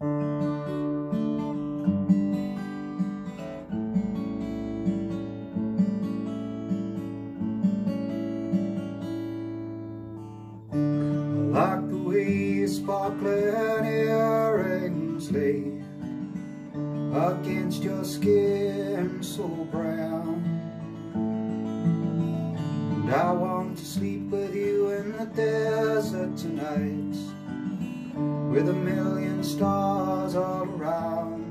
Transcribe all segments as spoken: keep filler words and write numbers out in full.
Like the way sparkling earrings lay against your skin so brown. And I want to sleep with you in the desert tonight, with a million stars all around.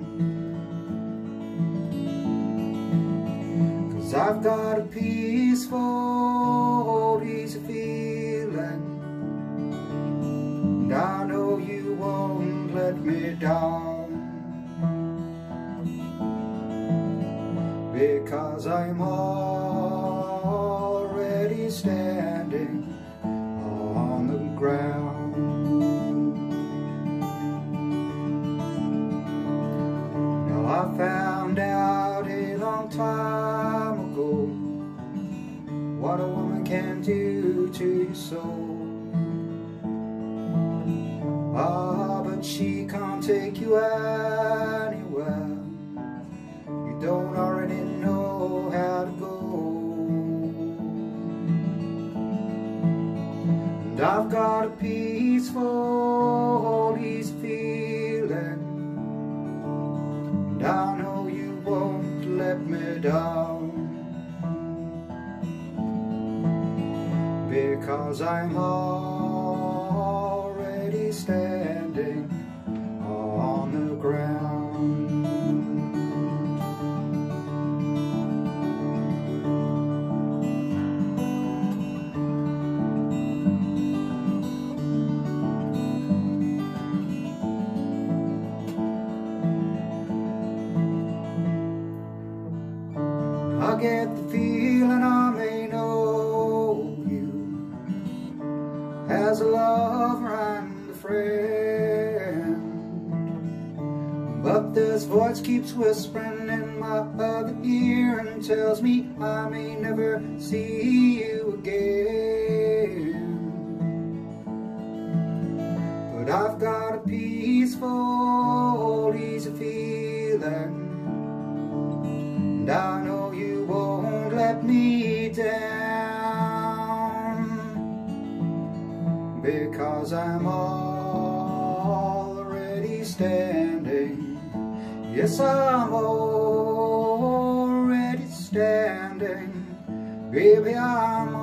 'Cause I've got a peaceful, easy feeling, and I know you won't let me down, because I'm already standing on the ground. Now I found out a long time ago what a woman can do to your soul. Ah, but she can't take you anywhere you don't already know how to go. And I've got a peaceful, easy feeling, and I know you won't let me down, because I'm already standing on the ground. I get the feeling I may know you as a lover and a friend, but this voice keeps whispering in my other ear and tells me I may never see you again. But I've got a peaceful, easy feeling, and I know you won't let me down, because I'm already standing. Yes, I'm already standing. Baby, I'm